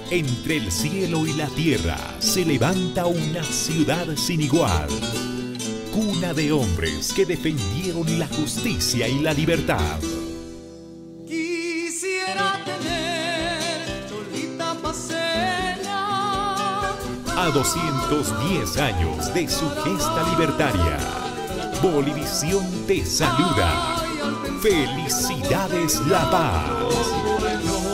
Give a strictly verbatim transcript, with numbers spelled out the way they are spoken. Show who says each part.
Speaker 1: Entre el cielo y la tierra se levanta una ciudad sin igual. Cuna de hombres que defendieron la justicia y la libertad.
Speaker 2: Quisiera tener Cholita Paceña.
Speaker 1: A doscientos diez años de su gesta libertaria, Bolivisión te saluda. ¡Felicidades, La Paz!